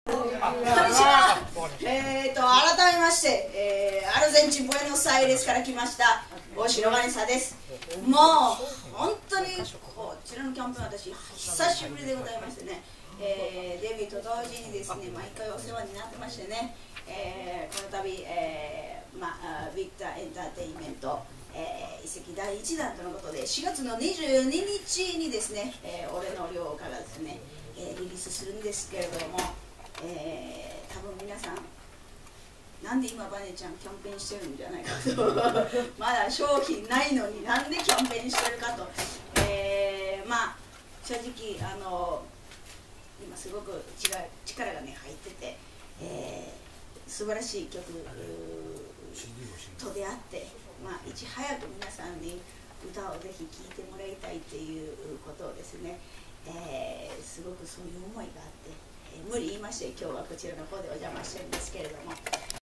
改めまして、アルゼンチンブエノスアイレスから来ました大城バネサです。もう本当にこちらのキャンプは私久しぶりでございましてね、デビューと同時にですね毎回お世話になってましてね、この度、ビクターエンターテインメント、移籍第1弾とのことで4月の22日にですね、俺の両家がですね、リリースするんですけれども、多分皆さんなんで今バネちゃんキャンペーンしてるんじゃないかとまだ商品ないのになんでキャンペーンしてるかと、正直今すごく力がね入ってて、素晴らしい曲と出会って、いち早く皆さんに歌をぜひ聴いてもらいたいっていうことをですね、すごくそういう思いがあって、無理言いまして今日はこちらの方でお邪魔してるんですけれども。